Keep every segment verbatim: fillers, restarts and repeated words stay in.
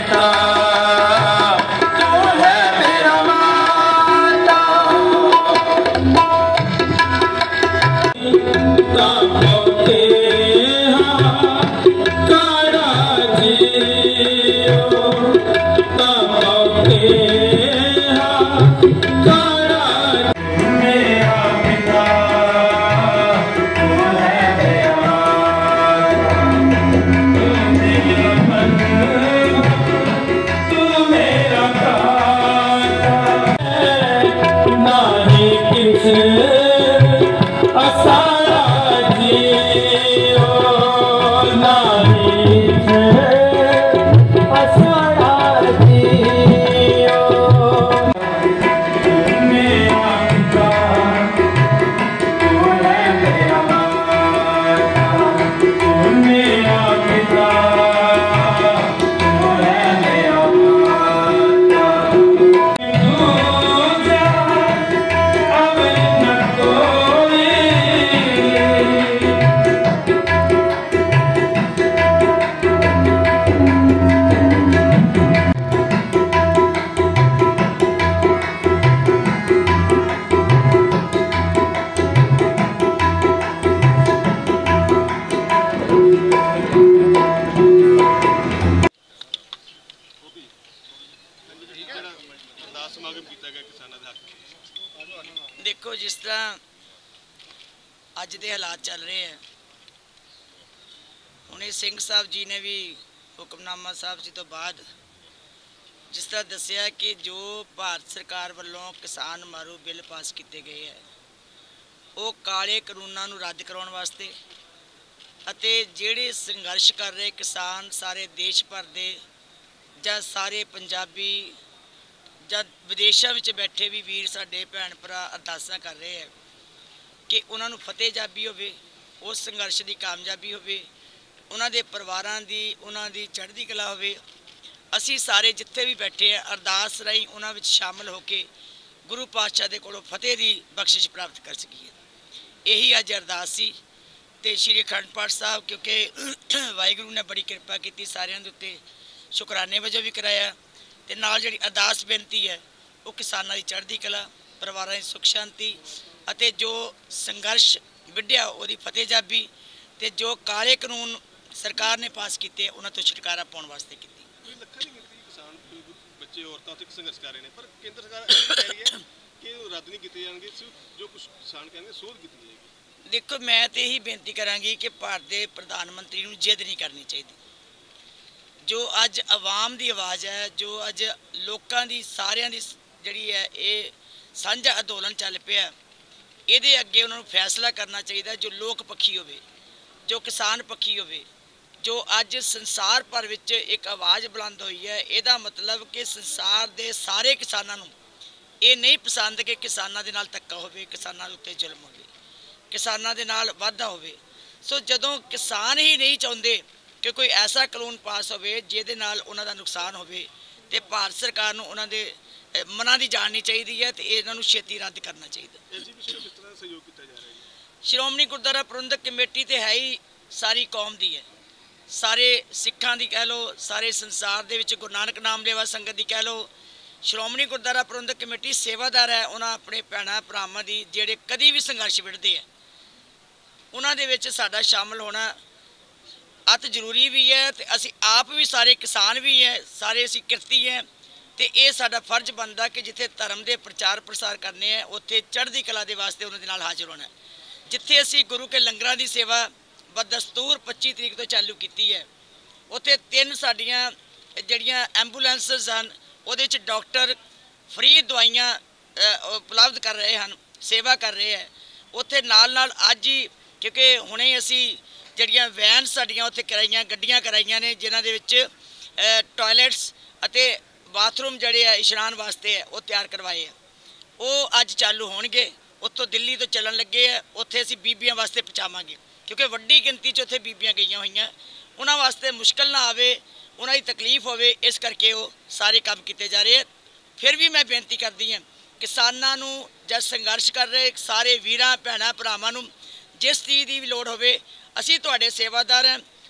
पिता तू है मेरा माता ताके काड़ा जियो ताके काड़ा मेरा पिता तू है मेरा तू मेरा नाही किस असारा जियो नाही असारा जियो मेरा पिता तू है मेरा माता तू मेरा पिता तू है मेरा माता तू जा अब न कोई अरदास समागम किया गया किसानों के हक में। देखो जिस तरह अज के हालात चल रहे हैं हुणे सिंह साहब जी ने भी हुक्मनामा साहब जी तो बाद जिस तरह दसिया कि जो भारत सरकार वालों किसान मारू बिल पास किए गए हैं वो काले कानूनों को रद्द कराने वास्ते अते जिहड़े संघर्ष कर रहे किसान सारे देश भर दे ਜਾਂ सारे पंजाबी ਜਾਂ विदेशों में बैठे भी वीर साडे भैन भरा अरदासां कर रहे हैं कि उन्होंने फतेह जाबी होवे उस संघर्ष की कामयाबी होवे उन्हां दे परिवारां दी उन्हां दी चढ़दी कला होवे असी सारे जिथे भी बैठे हैं अरदास राही उन्हां विच शामिल होके गुरु पातशाह दे कोलों फतेह की बख्शिश प्राप्त कर सकीए। यही अज अरदास सी ते श्री अखंड पाठ साहब क्योंकि वाहिगुरू ने बड़ी कृपा की सारियां दे उत्ते शुकराने वजों भी कराया ते नाल जिहड़ी अरदास बेनती है वो किसानां दी चढ़दी कला परिवारां दी सुख शांति अते जो संघर्ष विढ़िया उहदी फतेह जाबी ते जो काले कानून सरकार ने पास किए उन्हां तो छुटकारा पाउण वास्ते कीती। ਲੱਖਾਂ ਦੀ ਗਿਣਤੀ किसान बच्चे औरतां उत्ते संघर्ष कर रहे हैं पर केंद्र सरकार कह रही है कि रद्द नहीं किए जाएंगे जो कुछ किसान कहेंगे सोध की जाएगी। देखो मैं तो यही बेनती करांगी कि भारत के प्रधानमंत्री नूं जिद नहीं करनी चाहिए। जो अज आवाम की आवाज़ है जो अज लोगों की सारियां दी जिहड़ी है ये सांझा अंदोलन चल पिया ये अगे उन्होंने फैसला करना चाहिए जो लोक पक्षी होवे जो किसान पक्षी होवे जो अज संसार भर विच एक आवाज़ बुलंद हुई है। यदा मतलब कि संसार के सारे किसानों नूं ये नहीं पसंद कि किसानों के नाल धक्का होवे किसानों के उत्ते जुल्म होवे किसानों के नाल वाधा होवे। सो जदों किसान ही नहीं चाहते कि कोई ऐसा कानून पास होवे जिहदे नाल उन्हां दा नुकसान होवे ते भारत सरकार नूं उन्हां दे मनां दी जाननी चाहिदी है ते इन्हां नूं छेती रद्द करना चाहिए। श्रोमणी गुरुद्वारा प्रबंधक कमेटी तो है ही सारी कौम दी है सारे सिखां दी कह लो सारे संसार दे विच गुरु नानक नाम लेवा संगत दी कह लो श्रोमणी गुरुद्वारा प्रबंधक कमेटी सेवादार है उन्हां अपने भैणां भरावां दी जिहड़े कदी भी संघर्ष विड़दे है उन्हां दे विच साडा शामिल होना अत जरूरी भी है तो असी आप भी सारे किसान भी हैं सारे असी किरती हैं तो ये साडा फर्ज बनता कि जिथे धर्म के प्रचार प्रसार करने हैं उत्थे चढ़दी कला के वास्ते उन्हां दे नाल हाजिर होना है। जिथे असी गुरु के लंगरां दी सेवा बदस्तूर पच्ची तरीक तो चालू की है उत्थे तीन साडियां जिहड़ियां एंबूलेंसिस हैं उहदे विच डॉक्टर फ्री दवाइयां उपलब्ध कर रहे हैं सेवा कर रहे हैं। उत्थे नाल नाल अज ही क्योंकि हुणे असी जिहड़ियां वैन साडियां उत्थे कराइयां गड्डियां कराइयां ने जिन्हां दे विच टॉयलेट्स अते बाथरूम जिहड़े है इशनान वास्ते है वो तैयार करवाए हैं वो अज चालू होणगे। उत्तों दिल्ली तो चलन लगे है उत्थे असी बीबियां वास्ते पहुँचावांगे क्योंकि वड्डी गिनती च उत्थे बीबियां गईयां होईयां उन्हां वास्ते मुश्किल ना आवे उन्हां दी तकलीफ होवे इस करके वो सारे काम किए जा रहे हैं। फिर भी मैं बेनती करदी हां किसानां नूं जद संघर्ष कर रहे सारे वीरां भैणां भरावां नूं जिस चीज़ की भी लोड़ होवे असी तुहाडे सेवादार हैं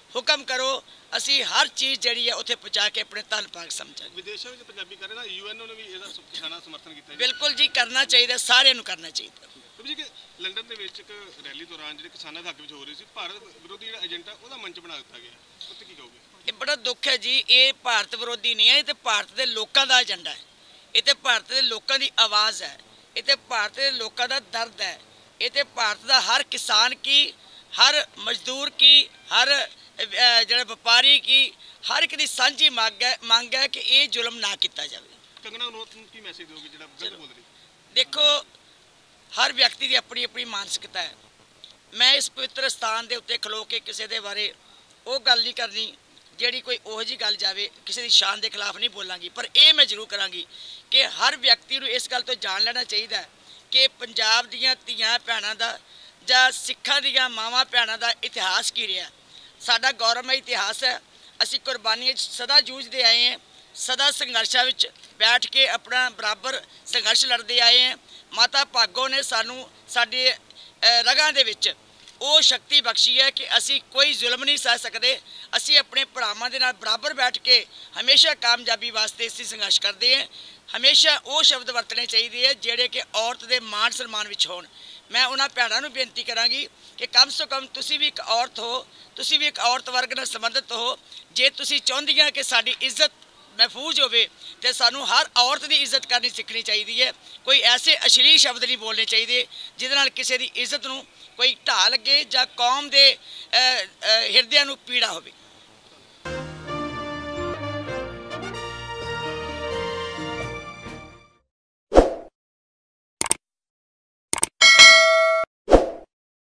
ਹੁਕਮ ਕਰੋ, ਅਸੀਂ ਹਰ ਚੀਜ਼ ਜਿਹੜੀ ਹੈ ਉੱਥੇ ਪਹੁੰਚਾ ਕੇ ਆਪਣੇ ਧੰਨ ਭਾਗ ਸਮਝਾਂਗੇ। ਵਿਦੇਸ਼ਾਂ ਵਿੱਚ ਪੰਜਾਬੀ ਕਰ ਰਹੇ ਨਾ, ਯੂਐਨਓ ਨੇ ਵੀ ਇਹਦਾ ਕਿਸਾਨਾਂ ਸਮਰਥਨ ਕੀਤਾ ਜੀ। ਬਿਲਕੁਲ ਜੀ, ਕਰਨਾ ਚਾਹੀਦਾ, ਸਾਰਿਆਂ ਨੂੰ ਕਰਨਾ ਚਾਹੀਦਾ। ਜੀ ਕਿ ਲੰਡਨ ਦੇ ਵਿੱਚ ਇੱਕ ਰੈਲੀ ਦੌਰਾਨ ਜਿਹੜੇ ਕਿਸਾਨਾਂ ਦੇ ਹੱਕ ਵਿੱਚ ਹੋ ਰਹੀ ਸੀ, ਭਾਰਤ ਵਿਰੋਧੀ ਜਿਹੜਾ ਏਜੰਡਾ ਉਹਦਾ ਮੰਚ ਬਣਾ ਦਿੱਤਾ ਗਿਆ, ਉੱਤੇ ਕੀ ਕਹੋਗੇ? ਇਹ ਬੜਾ ਦੁੱਖ ਹੈ ਜੀ, ਇਹ ਭਾਰਤ ਵਿਰੋਧੀ ਨਹੀਂ ਹੈ, ਇਹ ਤੇ ਭਾਰਤ ਦੇ ਲੋਕਾਂ ਦਾ ਏਜੰਡਾ ਹੈ, ਇਹ ਤੇ ਭਾਰਤ ਦੇ ਲੋਕਾਂ ਦੀ ਆਵਾਜ਼ ਹੈ, ਇਹ ਤੇ ਭਾਰਤ ਦੇ ਲੋਕਾਂ ਦਾ ਦਰਦ ਹੈ, ਇਹ ਤੇ ਭਾਰਤ ਦਾ ਹਰ ਕਿਸਾਨ ਕੀ, ਹਰ ਮਜ਼ਦੂਰ ਕੀ, ਹਰ ਜਿਹੜਾ ਵਪਾਰੀ ਕੀ, ਹਰ ਇੱਕ ਦੀ ਸਾਂਝੀ ਮੰਗ ਹੈ ਮੰਗ ਹੈ ਕਿ ਇਹ ਜ਼ੁਲਮ ਨਾ ਕੀਤਾ ਜਾਵੇ। ਕੰਗਨਾ ਰਣੌਤ ਨੂੰ ਕੀ ਮੈਸੇਜ ਦਿਓਗੇ ਜਿਹੜਾ ਗਲਤ ਬੋਲ ਰਹੀ? ਦੇਖੋ, ਹਰ ਵਿਅਕਤੀ ਦੀ ਆਪਣੀ ਆਪਣੀ ਮਾਨਸਿਕਤਾ ਹੈ। ਮੈਂ ਇਸ ਪਵਿੱਤਰ ਸਥਾਨ ਦੇ ਉੱਤੇ ਖਲੋ ਕੇ ਕਿਸੇ ਦੇ ਬਾਰੇ ਉਹ ਗੱਲ ਨਹੀਂ ਕਰਨੀ ਜਿਹੜੀ ਕੋਈ ਉਹੋ ਜਿਹੀ ਗੱਲ ਜਾਵੇ, ਕਿਸੇ ਦੀ ਸ਼ਾਨ ਦੇ ਖਿਲਾਫ ਨਹੀਂ ਬੋਲਾਂਗੀ, ਪਰ ਇਹ ਮੈਂ ਜ਼ਰੂਰ ਕਰਾਂਗੀ ਕਿ ਹਰ ਵਿਅਕਤੀ ਨੂੰ ਇਸ ਗੱਲ ਤੋਂ ਜਾਣ ਲੈਣਾ ਚਾਹੀਦਾ ਕਿ ਪੰਜਾਬ ਦੀਆਂ ਧੀਆਂ ਭੈਣਾਂ ਦਾ ਜਾਂ ਸਿੱਖਾਂ ਦੀਆਂ ਮਾਵਾਂ ਭੈਣਾਂ ਦਾ ਇਤਿਹਾਸ ਕੀ ਰਿਹਾ। ਸਾਡਾ ਗੌਰਵਮਈ ਇਤਿਹਾਸ ਹੈ, ਅਸੀਂ ਕੁਰਬਾਨੀਆਂ 'ਚ ਸਦਾ ਜੂਝਦੇ ਆਏ ਹਾਂ, ਸਦਾ ਸੰਘਰਸ਼ਾਂ ਵਿੱਚ ਬੈਠ ਕੇ ਆਪਣਾ ਬਰਾਬਰ ਸੰਘਰਸ਼ ਲੜਦੇ ਆਏ ਹਾਂ। ਮਾਤਾ ਭਾਗੋ ਨੇ ਸਾਨੂੰ ਸਾਡੇ ਰਗਾਂ ਦੇ ਵਿੱਚ ਉਹ ਸ਼ਕਤੀ ਬਖਸ਼ੀ ਹੈ ਕਿ ਅਸੀਂ ਕੋਈ ਜ਼ੁਲਮ ਨਹੀਂ ਸਹਿ ਸਕਦੇ। ਅਸੀਂ ਆਪਣੇ ਭਰਾਵਾਂ ਦੇ ਨਾਲ ਬਰਾਬਰ ਬੈਠ ਕੇ ਹਮੇਸ਼ਾ ਕਾਮਯਾਬੀ ਵਾਸਤੇ ਅਸੀਂ ਸੰਘਰਸ਼ ਕਰਦੇ ਹਾਂ। ਹਮੇਸ਼ਾ ਉਹ ਸ਼ਬਦ ਵਰਤਣੇ ਚਾਹੀਦੇ ਹੈ ਜਿਹੜੇ ਕਿ ਔਰਤ ਦੇ ਮਾਣ ਸਨਮਾਨ ਵਿੱਚ ਹੋਣ। ਮੈਂ ਉਹਨਾਂ ਭੈਣਾਂ ਨੂੰ ਬੇਨਤੀ ਕਰਾਂਗੀ ਕਿ ਕਮ ਸੋ ਕਮ ਤੁਸੀਂ ਵੀ ਇੱਕ ਔਰਤ ਹੋ, ਤੁਸੀਂ ਵੀ ਇੱਕ ਔਰਤ ਵਰਗ ਨਾਲ ਸੰਬੰਧਿਤ ਹੋ। ਜੇ ਤੁਸੀਂ ਚਾਹੁੰਦੀਆਂ ਕਿ ਸਾਡੀ ਇੱਜ਼ਤ महफूज होवे तो सानू हर औरत की इज्जत करनी सीखनी चाहिए है। कोई ऐसे अश्लील शब्द नहीं बोलने चाहिए जिहदे नाल किसी की इज्जत नूं कोई ढा लगे जां कौम के हिरदियां नूं पीड़ा होवे।